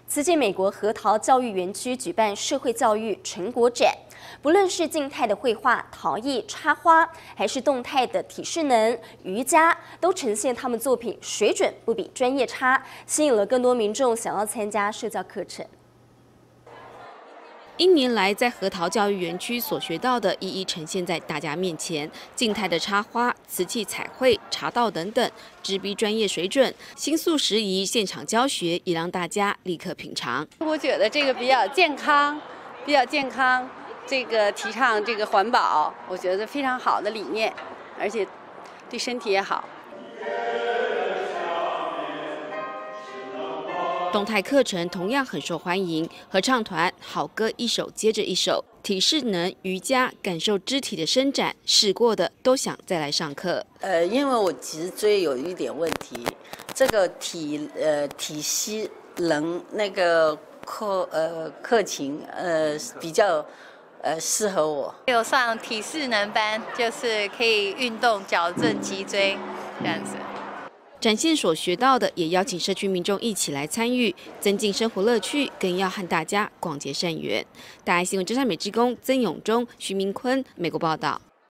此前，美国核桃教育园区举办社会教育成果展，不论是静态的绘画、陶艺、插花，还是动态的体适能、瑜伽，都呈现他们作品水准不比专业差，吸引了更多民众想要参加社教课程。 1年来，在核桃教育园区所学到的，一一呈现在大家面前。静态的插花、瓷器彩绘、茶道等等，直逼专业水准。新素时宜，现场教学也让大家立刻品尝。 我觉得这个比较健康，这个提倡这个环保，我觉得非常好的理念，而且对身体也好。 动态课程同样很受欢迎，合唱团好歌一首接着一首，体适能、瑜伽，感受肢体的伸展，试过的都想再来上课。 因为我脊椎有一点问题，这个体息能那个课程比较适合我。 有上体适能班，就是可以运动矫正脊椎这样子。 展现所学到的，也邀请社区民众一起来参与，增进生活乐趣，更要和大家广结善缘。大爱新闻真善美职工曾永忠、徐明坤，美国报道。